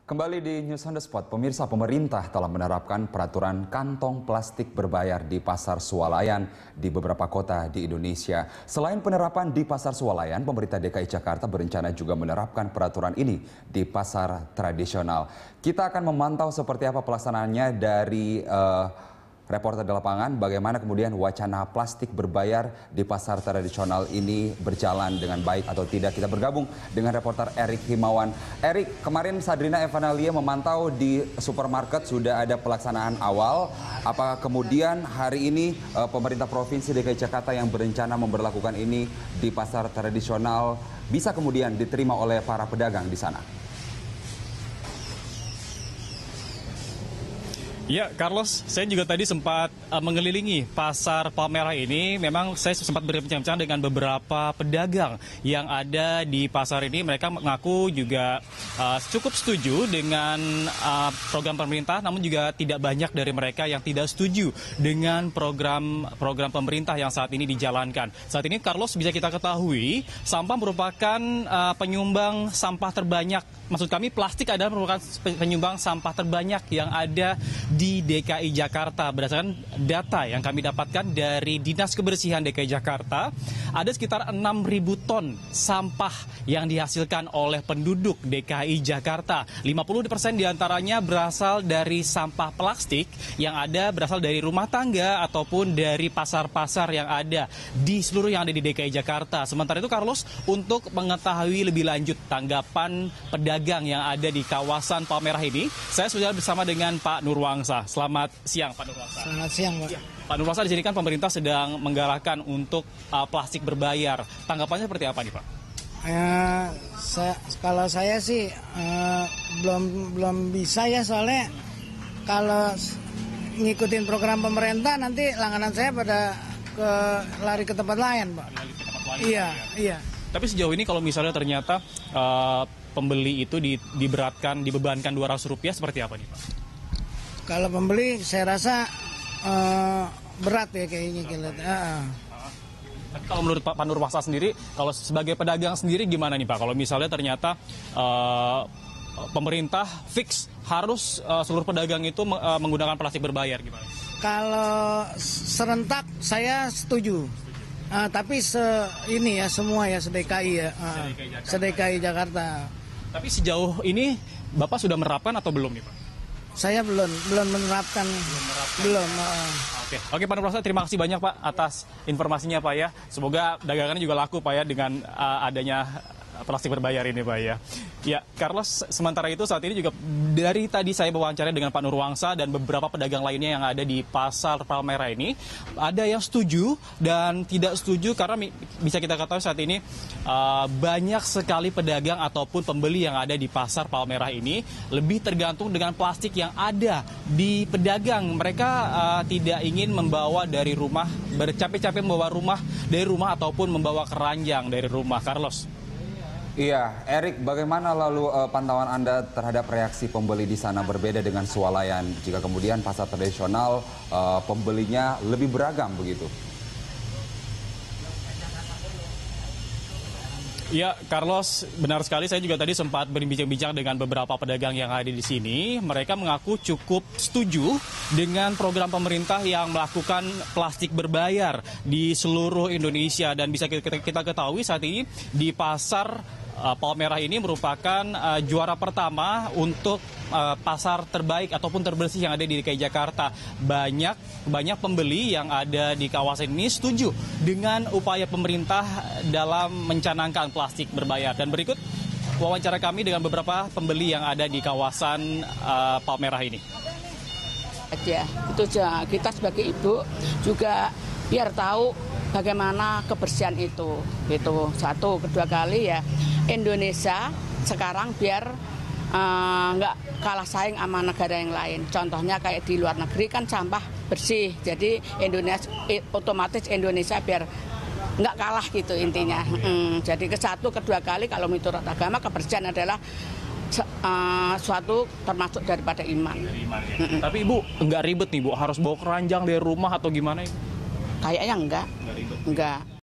Kembali di News on the Spot, pemirsa, pemerintah telah menerapkan peraturan kantong plastik berbayar di pasar swalayan di beberapa kota di Indonesia. Selain penerapan di pasar swalayan, pemerintah DKI Jakarta berencana juga menerapkan peraturan ini di pasar tradisional. Kita akan memantau seperti apa pelaksanaannya dari reporter di lapangan, bagaimana kemudian wacana plastik berbayar di pasar tradisional ini berjalan dengan baik atau tidak. Kita bergabung dengan reporter Erik Himawan. Erik, kemarin Sadrina Evanalia memantau di supermarket sudah ada pelaksanaan awal. Apa kemudian hari ini pemerintah Provinsi DKI Jakarta yang berencana memberlakukan ini di pasar tradisional bisa kemudian diterima oleh para pedagang di sana? Ya, Carlos, saya juga tadi sempat mengelilingi pasar Palmerah ini. Memang saya sempat berbincang-bincang dengan beberapa pedagang yang ada di pasar ini. Mereka mengaku juga cukup setuju dengan program pemerintah, namun juga tidak banyak dari mereka yang tidak setuju dengan program pemerintah yang saat ini dijalankan. Saat ini, Carlos, bisa kita ketahui, sampah merupakan penyumbang sampah terbanyak. Maksud kami, plastik adalah merupakan penyumbang sampah terbanyak yang ada di DKI Jakarta. Berdasarkan data yang kami dapatkan dari Dinas Kebersihan DKI Jakarta, ada sekitar 6.000 ton sampah yang dihasilkan oleh penduduk DKI Jakarta. 50% diantaranya berasal dari sampah plastik yang ada berasal dari rumah tangga ataupun dari pasar-pasar yang ada di seluruh yang ada di DKI Jakarta. Sementara itu, Carlos, untuk mengetahui lebih lanjut tanggapan pedagang yang ada di kawasan Palmerah ini, saya sudah bersama dengan Pak Nurwangsa. Selamat siang, Pak Nurwangsa. Selamat siang, Pak. Ya, Pak Nurwangsa, di sini kan pemerintah sedang menggalakkan untuk plastik berbayar. Tanggapannya seperti apa nih, Pak? Kalau saya sih belum bisa ya, soalnya kalau ngikutin program pemerintah nanti langganan saya pada lari ke tempat lain, Pak. Lari ke tempat lain, Iya, ya. iya. Tapi sejauh ini kalau misalnya ternyata pembeli itu dibebankan Rp200, seperti apa nih, Pak? Kalau pembeli saya rasa berat ya kayaknya. Tapi kalau menurut Pak Nurwangsa sendiri, kalau sebagai pedagang sendiri gimana nih, Pak? Kalau misalnya ternyata pemerintah fix harus seluruh pedagang itu menggunakan plastik berbayar, gimana? Kalau serentak saya setuju. Tapi ini ya semua ya se-DKI ya. Se-DKI Jakarta. Tapi sejauh ini Bapak sudah menerapkan atau belum nih, Pak? Saya belum menerapkan. Belum. Oke, Pak Nurwangsa, terima kasih banyak, Pak, atas informasinya, Pak, ya. Semoga dagangannya juga laku, Pak, ya, dengan adanya plastik berbayar ini, Pak, ya. Ya, Carlos, sementara itu saat ini juga dari tadi saya wawancara dengan Pak Nurwangsa dan beberapa pedagang lainnya yang ada di pasar Palmerah ini, ada yang setuju dan tidak setuju karena bisa kita ketahui saat ini banyak sekali pedagang ataupun pembeli yang ada di pasar Palmerah ini lebih tergantung dengan plastik yang ada di pedagang. Mereka tidak ingin membawa dari rumah, bercapek-capek membawa dari rumah ataupun membawa keranjang dari rumah. Carlos. Iya, Erik, bagaimana lalu pantauan Anda terhadap reaksi pembeli di sana berbeda dengan swalayan jika kemudian pasar tradisional pembelinya lebih beragam begitu? Ya, Carlos, benar sekali. Saya juga tadi sempat berbincang-bincang dengan beberapa pedagang yang ada di sini. Mereka mengaku cukup setuju dengan program pemerintah yang melakukan plastik berbayar di seluruh Indonesia. Dan bisa kita ketahui saat ini di pasar Palmerah ini merupakan juara pertama untuk pasar terbaik ataupun terbersih yang ada di DKI Jakarta. Banyak pembeli yang ada di kawasan ini setuju dengan upaya pemerintah dalam mencanangkan plastik berbayar. Dan berikut wawancara kami dengan beberapa pembeli yang ada di kawasan Palmerah ini. Aja, itu aja. Kita sebagai ibu juga biar tahu bagaimana kebersihan itu. Itu satu, kedua kali ya. Indonesia sekarang biar nggak kalah saing sama negara yang lain. Contohnya kayak di luar negeri kan sampah bersih. Jadi otomatis Indonesia biar nggak kalah gitu intinya. Jadi satu, kedua kali kalau menurut agama kebersihan adalah suatu termasuk daripada iman. Tapi Ibu nggak ribet nih, Bu, harus bawa keranjang dari rumah atau gimana? Kayaknya enggak. Nggak ribet. Enggak.